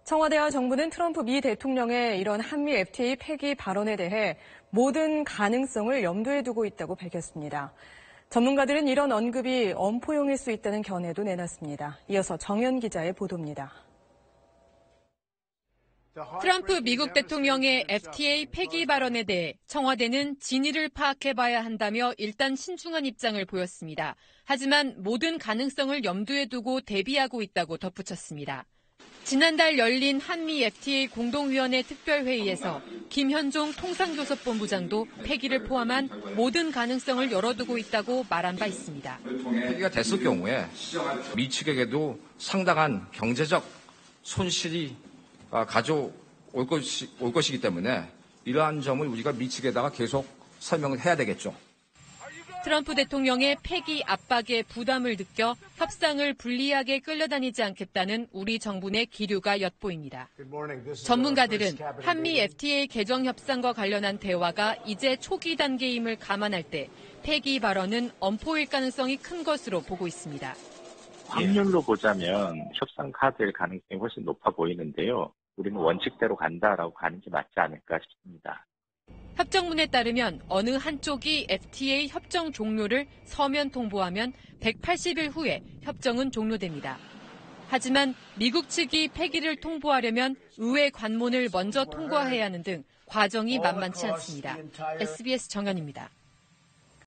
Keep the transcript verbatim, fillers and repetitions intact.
청와대와 정부는 트럼프 미 대통령의 이런 한미 에프티에이 폐기 발언에 대해 모든 가능성을 염두에 두고 있다고 밝혔습니다. 전문가들은 이런 언급이 엄포용일 수 있다는 견해도 내놨습니다. 이어서 정연 기자의 보도입니다. 트럼프 미국 대통령의 에프티에이 폐기 발언에 대해 청와대는 진위를 파악해봐야 한다며 일단 신중한 입장을 보였습니다. 하지만 모든 가능성을 염두에 두고 대비하고 있다고 덧붙였습니다. 지난달 열린 한미 에프티에이 공동위원회 특별회의에서 김현종 통상교섭본부장도 폐기를 포함한 모든 가능성을 열어두고 있다고 말한 바 있습니다. 폐기가 됐을 경우에 미 측에게도 상당한 경제적 손실이 가져올 것이, 올 것이기 때문에 이러한 점을 우리가 미 측에다가 계속 설명을 해야 되겠죠. 트럼프 대통령의 폐기 압박에 부담을 느껴 협상을 불리하게 끌려다니지 않겠다는 우리 정부 내 기류가 엿보입니다. 전문가들은 한미 에프티에이 개정 협상과 관련한 대화가 이제 초기 단계임을 감안할 때 폐기 발언은 엄포일 가능성이 큰 것으로 보고 있습니다. 확률로 보자면 협상 카드일 가능성이 훨씬 높아 보이는데요. 우리는 원칙대로 간다라고 가는 게 맞지 않을까 싶습니다. 협정문에 따르면 어느 한쪽이 에프티에이 협정 종료를 서면 통보하면 백팔십 일 후에 협정은 종료됩니다. 하지만 미국 측이 폐기를 통보하려면 의회 관문을 먼저 통과해야 하는 등 과정이 만만치 않습니다. 에스비에스 정연입니다.